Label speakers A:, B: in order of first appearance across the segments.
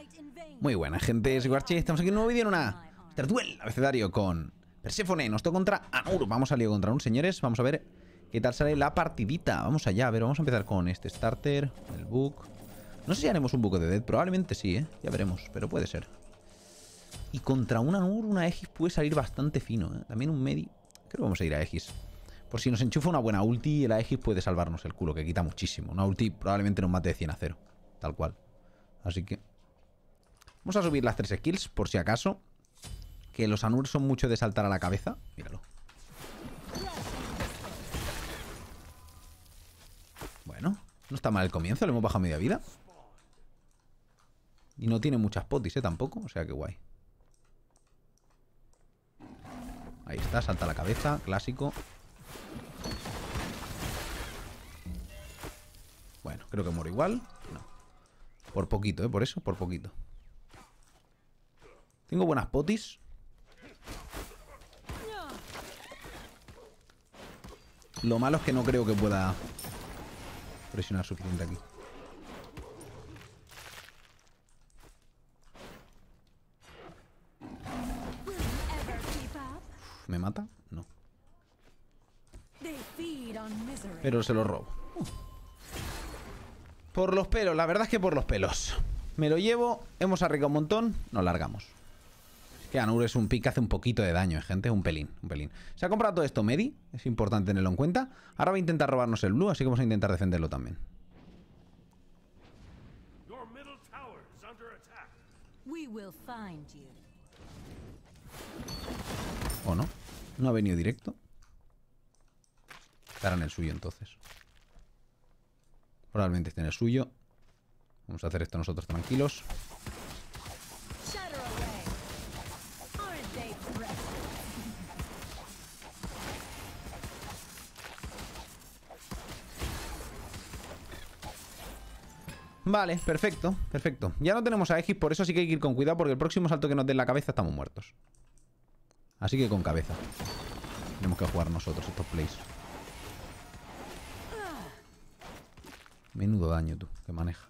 A: Muy buena, gente, soy Guarchi. Estamos aquí en un nuevo vídeo en una Starduel abecedario con Perséfone. Nos toca contra Anur. Vamos a lío contra un, señores. Vamos a ver qué tal sale la partidita. Vamos allá, a ver, vamos a empezar con este starter, el book. No sé si haremos un buco de Dead, probablemente sí, ¿eh? Ya veremos, pero puede ser. Y contra un Anur, una Aegis puede salir bastante fino, ¿eh? También un Medi. Creo que vamos a ir a Aegis. Por si nos enchufa una buena ulti, el Aegis puede salvarnos el culo, que quita muchísimo. Una ulti probablemente nos mate de 100 a 0. Tal cual. Así que vamos a subir las 3 skills, por si acaso. Que los Anur son mucho de saltar a la cabeza. Míralo. Bueno, no está mal el comienzo, le hemos bajado media vida. Y no tiene muchas potis, tampoco. O sea que guay. Ahí está, salta a la cabeza, clásico. Bueno, creo que muero igual. No. Por poquito, por eso, por poquito. Tengo buenas potis. Lo malo es que no creo que pueda presionar suficiente aquí. ¿Me mata? No. Pero se lo robo. Por los pelos, la verdad es que por los pelos. Me lo llevo, hemos arriesgado un montón, nos largamos. Es que Anur es un pick que hace un poquito de daño, gente, un pelín, un pelín. Se ha comprado todo esto Medi, es importante tenerlo en cuenta. Ahora va a intentar robarnos el blue, así que vamos a intentar defenderlo también. ¿O no? No ha venido directo. Estará en el suyo entonces. Probablemente esté en el suyo. Vamos a hacer esto nosotros tranquilos. Vale, perfecto, perfecto. Ya no tenemos a Aegis, por eso sí que hay que ir con cuidado, porque el próximo salto que nos dé en la cabeza estamos muertos. Así que con cabeza. Tenemos que jugar nosotros estos plays. Menudo daño tú, que maneja.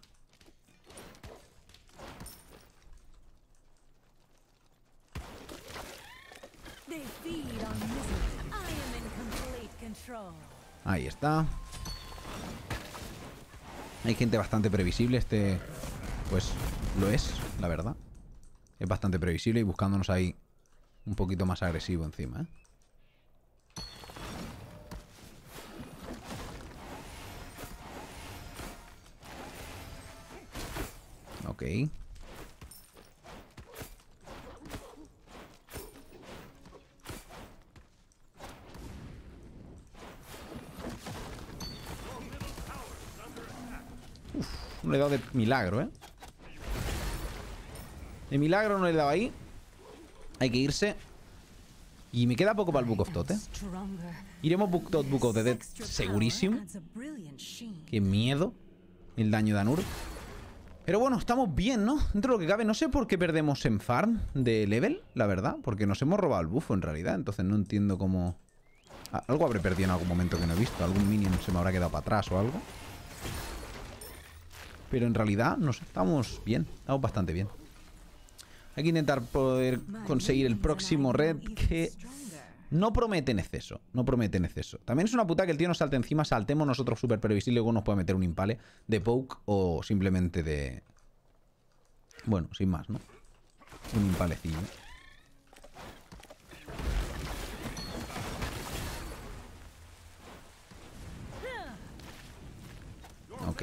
A: Ahí está. Hay gente bastante previsible. Este, pues, lo es, la verdad. Es bastante previsible y buscándonos ahí un poquito más agresivo encima, ¿eh? Ok. Uf, no le he dado de milagro, ¿eh? De milagro no le he dado ahí. Hay que irse. Y me queda poco para el Book of Thoth, ¿eh? Iremos Book of the Dead segurísimo. Qué miedo el daño de Anur. Pero bueno, estamos bien, ¿no? Dentro de lo que cabe. No sé por qué perdemos en farm de level, la verdad. Porque nos hemos robado el bufo en realidad. Entonces no entiendo cómo... Algo habré perdido en algún momento que no he visto. Algún minion se me habrá quedado para atrás o algo. Pero en realidad, no sé, estamos bien. Estamos bastante bien. Hay que intentar poder conseguir el próximo red que no promete en exceso. No promete en exceso. También es una puta que el tío nos salte encima, saltemos nosotros súper previsible y luego nos puede meter un impale de poke o simplemente de... Bueno, sin más, ¿no? Un impalecillo. Ok.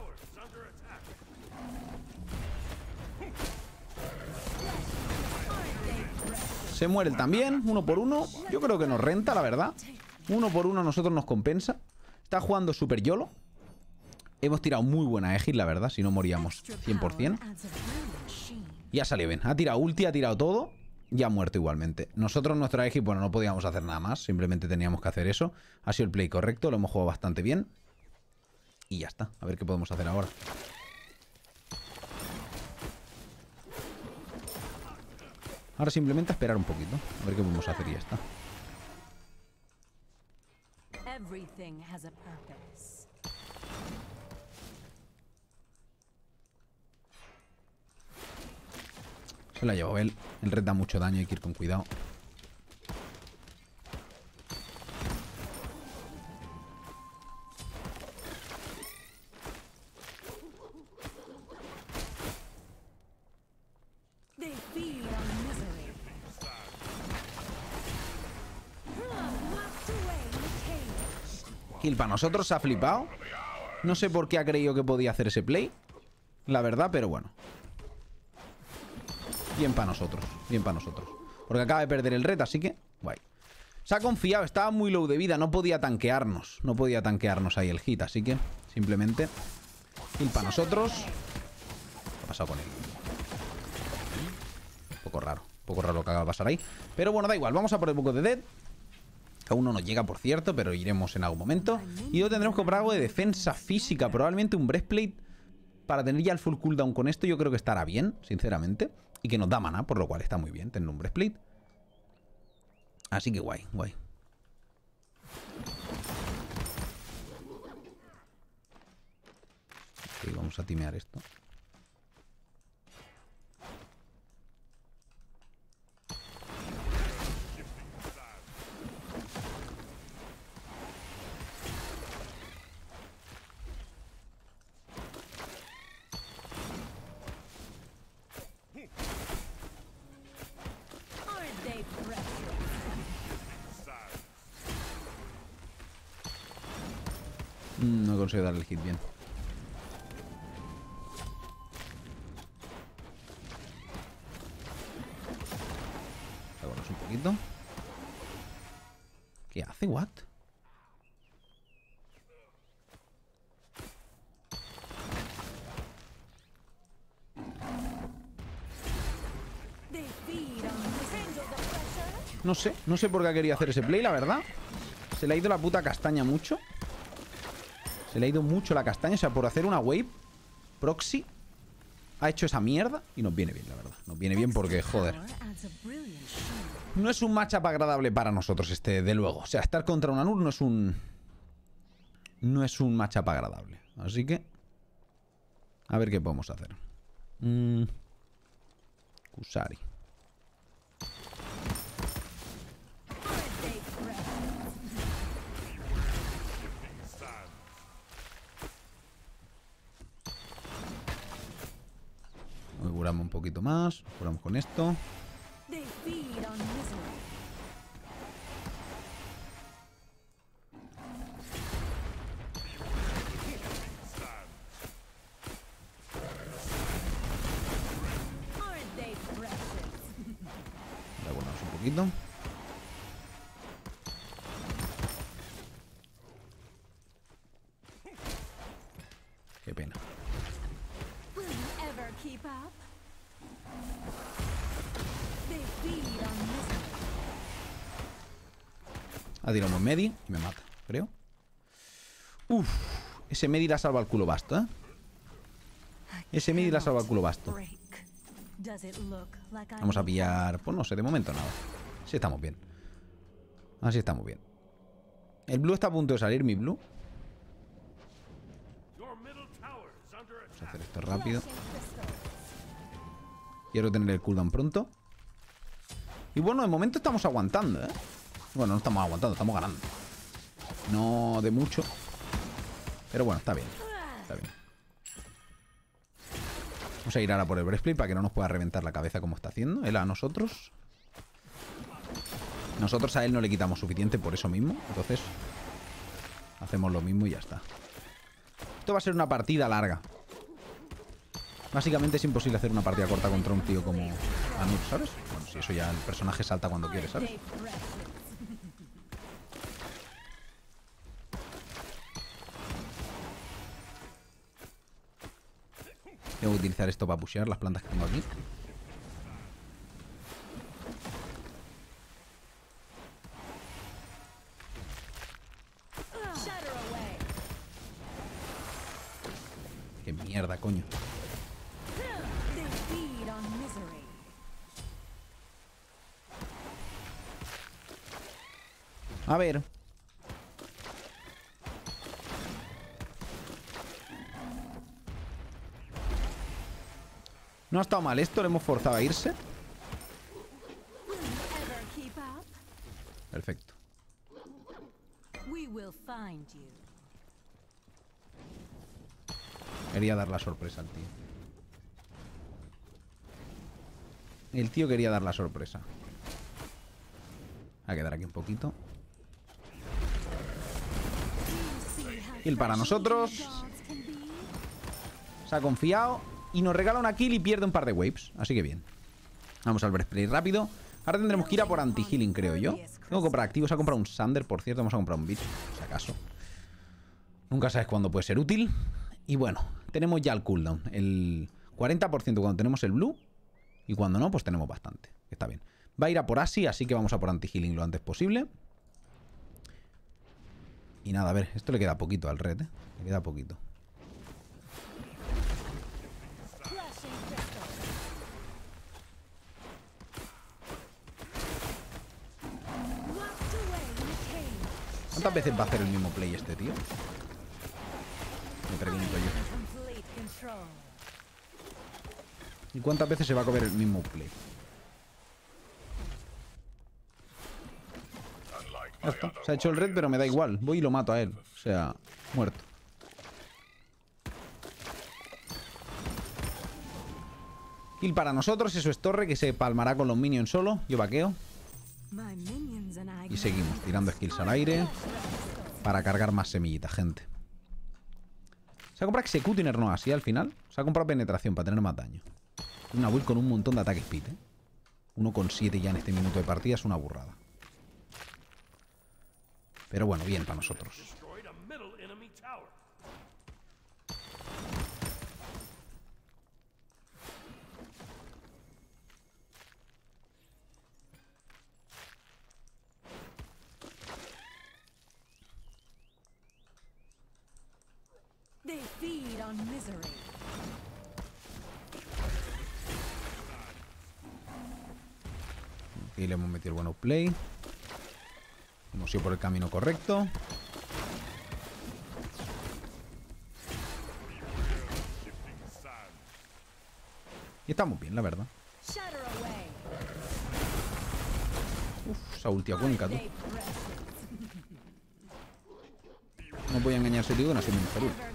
A: Se muere él también, 1 por 1. Yo creo que nos renta, la verdad. 1 por 1 a nosotros nos compensa. Está jugando super YOLO. Hemos tirado muy buena Aegis, la verdad. Si no moríamos 100%. Y ha salido bien. Ha tirado ulti, ha tirado todo. Y ha muerto igualmente. Nosotros, nuestra Aegis, bueno, no podíamos hacer nada más. Simplemente teníamos que hacer eso. Ha sido el play correcto. Lo hemos jugado bastante bien. Y ya está. A ver qué podemos hacer ahora. Ahora simplemente a esperar un poquito. A ver qué podemos hacer y ya está. Se la llevó él. El red da mucho daño, hay que ir con cuidado. Kill para nosotros, se ha flipado. No sé por qué ha creído que podía hacer ese play, la verdad, pero bueno. Bien para nosotros, bien para nosotros. Porque acaba de perder el red, así que guay. Se ha confiado, estaba muy low de vida. No podía tanquearnos, no podía tanquearnos ahí el hit. Así que simplemente kill para nosotros. ¿Qué ha pasado con él? Un poco raro lo que acaba de pasar ahí. Pero bueno, da igual, vamos a por el poco de dead. Que aún no nos llega, por cierto, pero iremos en algún momento. Y luego tendremos que comprar algo de defensa física. Probablemente un breastplate para tener ya el full cooldown con esto. Yo creo que estará bien, sinceramente. Y que nos da mana, por lo cual está muy bien tener un breastplate. Así que guay, guay. Ok, vamos a timear esto. No consigo darle el hit bien. Vámonos un poquito. ¿Qué hace? ¿What? No sé por qué ha querido hacer ese play, la verdad. Se le ha ido la puta castaña mucho. Se le ha ido mucho la castaña. O sea, por hacer una wave proxy ha hecho esa mierda. Y nos viene bien, la verdad. Nos viene bien porque, joder, no es un matchup agradable para nosotros este, de luego. O sea, estar contra un Anur no es un... No es un matchup agradable. Así que... A ver qué podemos hacer. Kusari. Curamos un poquito más. Curamos con esto. La curamos un poquito. Qué pena. Ha tirado un Medi y me mata, creo. Uf, ese Medi la salva el culo basto, ¿eh? Ese Medi la salva el culo basto. Vamos a pillar... Pues no sé, de momento nada. Así estamos bien. Así estamos bien. El blue está a punto de salir, mi blue. Vamos a hacer esto rápido. Quiero tener el cooldown pronto. Y bueno, de momento estamos aguantando, ¿eh? Bueno, no estamos aguantando, estamos ganando. No de mucho. Pero bueno, está bien. Está bien. Vamos a ir ahora por el breastplate para que no nos pueda reventar la cabeza como está haciendo él a nosotros. Nosotros a él no le quitamos suficiente por eso mismo. Entonces hacemos lo mismo y ya está. Esto va a ser una partida larga. Básicamente es imposible hacer una partida corta contra un tío como Anur, ¿sabes? Bueno, si eso ya el personaje salta cuando quiere, ¿sabes? Tengo que utilizar esto para pushear las plantas que tengo aquí. Qué mierda, coño. A ver. No ha estado mal esto, le hemos forzado a irse. Perfecto. Quería dar la sorpresa al tío. El tío quería dar la sorpresa. Voy a quedar aquí un poquito. Kill para nosotros. Se ha confiado. Y nos regala una kill y pierde un par de waves. Así que bien. Vamos al breastplate rápido. Ahora tendremos que ir a por anti-healing, creo yo. Tengo que comprar activos. Ha comprado un Sander, por cierto. Vamos a comprar un Beach, si acaso. Nunca sabes cuándo puede ser útil. Y bueno, tenemos ya el cooldown. El 40% cuando tenemos el blue. Y cuando no, pues tenemos bastante. Está bien. Va a ir a por Asi, así que vamos a por anti-healing lo antes posible. Y nada, a ver. Esto le queda poquito al red, ¿eh? Le queda poquito. ¿Cuántas veces va a hacer el mismo play este tío? Me pregunto yo. ¿Y cuántas veces se va a comer el mismo play? Ya está. Se ha hecho el red, pero me da igual. Voy y lo mato a él. O sea, muerto. Kill para nosotros. Eso es torre, que se palmará con los minions solo. Yo vaqueo. Y seguimos tirando skills al aire para cargar más semillitas, gente. Se ha comprado Executiner, no así al final. Se ha comprado penetración para tener más daño. Una build con un montón de ataque speed, ¿eh? 1,7 ya en este minuto de partida es una burrada. Pero bueno, bien para nosotros. Aquí le hemos metido el bueno play. Hemos ido por el camino correcto. Y estamos bien, la verdad. Uf, esa ulti a Cuenca, tú. No voy a engañarse, tío, que no ha sido mi mejor ulti.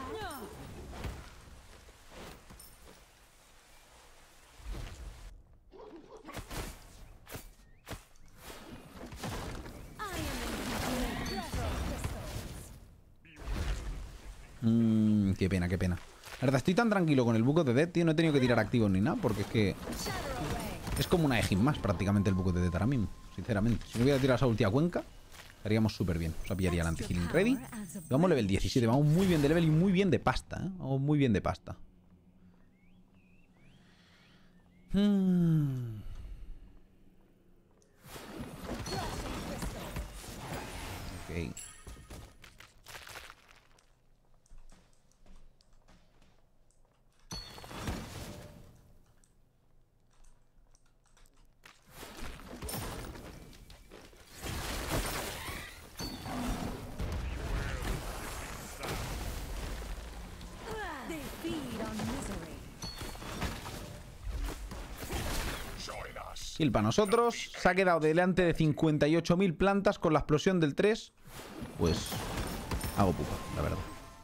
A: Qué pena, qué pena. La verdad, estoy tan tranquilo con el Book of the Dead, tío. No he tenido que tirar activos ni nada, porque es que... es como una Egin más, prácticamente, el Book of the Dead ahora mismo. Sinceramente. Si no hubiera tirado esa ulti a Cuenca, estaríamos súper bien. O sea, pillaría el anti-healing ready. Y vamos level 17. Vamos muy bien de level y muy bien de pasta, ¿eh? Vamos muy bien de pasta. Ok. Kill para nosotros. Se ha quedado delante de 58.000 plantas con la explosión del 3. Pues hago pupa, la verdad.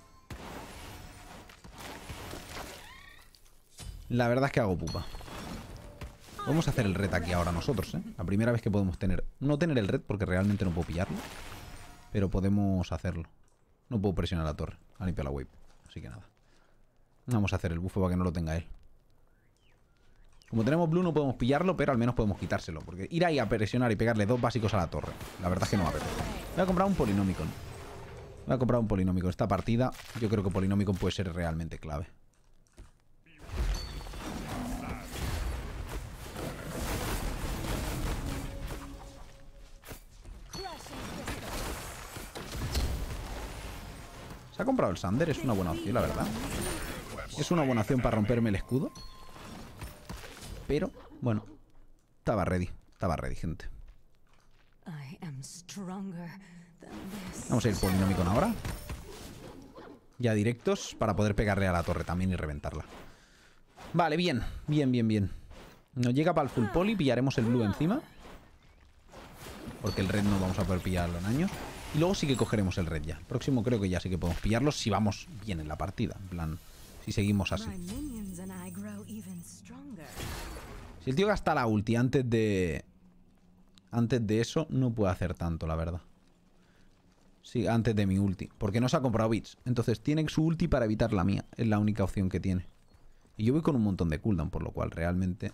A: La verdad es que hago pupa. Vamos a hacer el red aquí ahora nosotros, ¿eh? La primera vez que podemos tener... no tener el red porque realmente no puedo pillarlo. Pero podemos hacerlo. No puedo presionar la torre. Ha limpiado la wave. Así que nada. Vamos a hacer el buffo para que no lo tenga él. Como tenemos blue no podemos pillarlo, pero al menos podemos quitárselo. Porque ir ahí a presionar y pegarle 2 básicos a la torre, la verdad es que no va a apetece. Voy a comprar un Polinomicon. Voy a comprar un Polinomicon. Esta partida yo creo que Polinomicon puede ser realmente clave. Se ha comprado el Sander, es una buena opción, la verdad. Es una buena opción para romperme el escudo. Pero, bueno, estaba ready, gente. Vamos a ir Polinomicon ahora. Ya directos para poder pegarle a la torre también y reventarla. Vale, bien. Bien. Nos llega para el full poly. Pillaremos el blue encima. Porque el red no vamos a poder pillarlo en años. Y luego sí que cogeremos el red ya. El próximo creo que ya sí que podemos pillarlo si vamos bien en la partida. En plan, si seguimos así. Si el tío gasta la ulti antes de eso, no puede hacer tanto, la verdad. Sí, antes de mi ulti. Porque no se ha comprado bits. Entonces tiene su ulti para evitar la mía. Es la única opción que tiene. Y yo voy con un montón de cooldown, por lo cual realmente...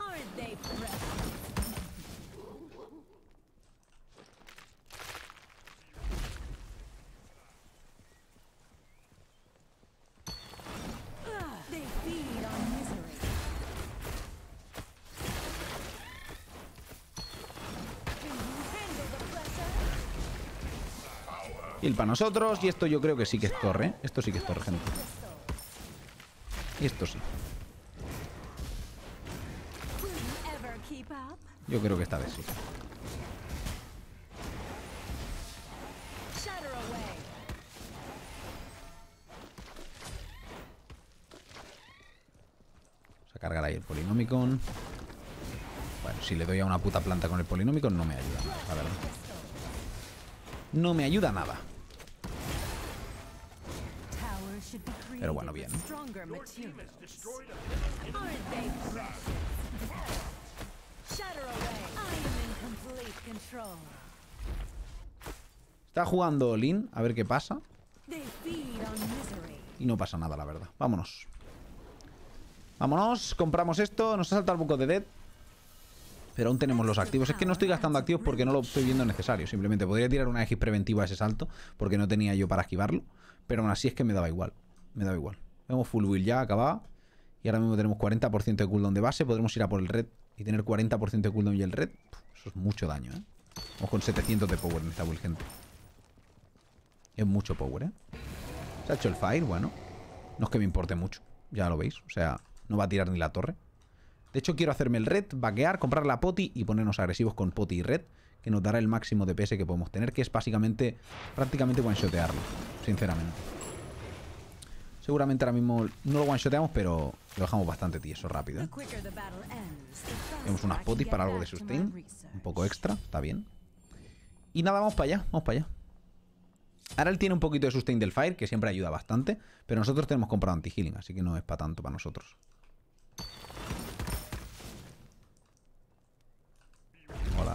A: Heal para nosotros. Y esto yo creo que sí que es torre, ¿eh? Esto sí que es torre, gente. Y esto sí. Yo creo que esta vez sí. Vamos a cargar ahí el Polinomicon. Bueno, si le doy a una puta planta con el Polinomicon no me ayuda nada, la verdad. No me ayuda nada. Pero bueno, bien. Está jugando Lin, a ver qué pasa. Y no pasa nada, la verdad. Vámonos. Vámonos, compramos esto. Nos ha saltado el buco de Dead. Pero aún tenemos los activos. Es que no estoy gastando activos porque no lo estoy viendo necesario. Simplemente podría tirar una X preventiva a ese salto, porque no tenía yo para esquivarlo. Pero aún así es que me daba igual. Me daba igual. Vemos full build ya, acabada. Y ahora mismo tenemos 40% de cooldown de base. Podremos ir a por el red y tener 40% de cooldown y el red. Eso es mucho daño, ¿eh? Vamos con 700 de power en esta build, gente. Es mucho power, ¿eh? Se ha hecho el fire, bueno. No es que me importe mucho. Ya lo veis. O sea, no va a tirar ni la torre. De hecho, quiero hacerme el red, vaquear, comprar la poti y ponernos agresivos con poti y red, que nos dará el máximo de PS que podemos tener, que es básicamente, prácticamente one-shotearlo, sinceramente. Seguramente ahora mismo no lo one-shoteamos, pero lo dejamos bastante tieso rápido, ¿eh? Tenemos unas potis para algo de sustain, un poco extra, está bien. Y nada, vamos para allá, vamos para allá. Ahora él tiene un poquito de sustain del fire, que siempre ayuda bastante, pero nosotros tenemos comprado anti-healing, así que no es para tanto para nosotros. Hola.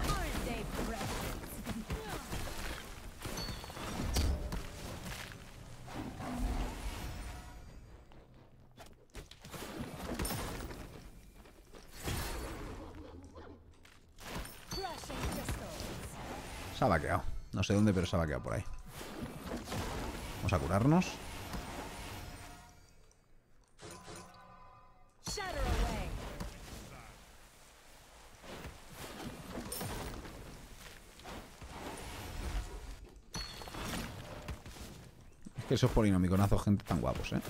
A: Se ha vaqueado. No sé dónde, pero se ha vaqueado por ahí. Vamos a curarnos. Es que esos polinomiconazos, gente, tan guapos, ¿eh?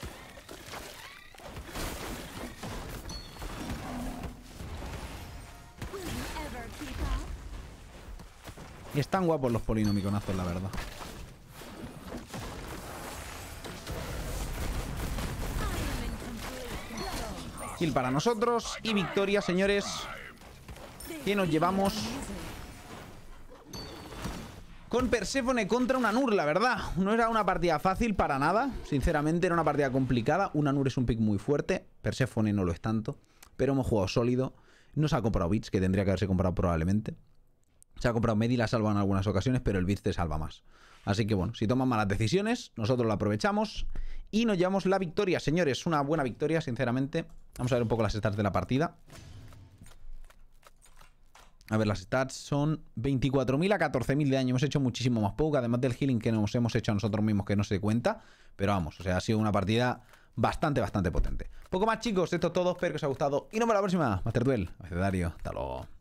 A: Y están guapos los polinomiconazos, la verdad. Kill para nosotros. Y victoria, señores. Que nos llevamos con Perséfone contra un Anur, la verdad. No era una partida fácil para nada. Sinceramente, era una partida complicada. Un Anur es un pick muy fuerte. Perséfone no lo es tanto. Pero hemos jugado sólido. No se ha comprado bits, que tendría que haberse comprado probablemente. Se ha comprado Medi, la salva en algunas ocasiones, pero el bits te salva más. Así que bueno, si toman malas decisiones, nosotros lo aprovechamos y nos llevamos la victoria, señores. Una buena victoria, sinceramente. Vamos a ver un poco las stats de la partida. A ver, las stats son 24.000 a 14.000 de daño. Hemos hecho muchísimo más poke, además del healing que nos hemos hecho a nosotros mismos, que no se cuenta. Pero vamos, o sea, ha sido una partida bastante potente. Poco más, chicos, esto es todo. Espero que os haya gustado y nos vemos la próxima. Master Duel, abecedario, hasta luego.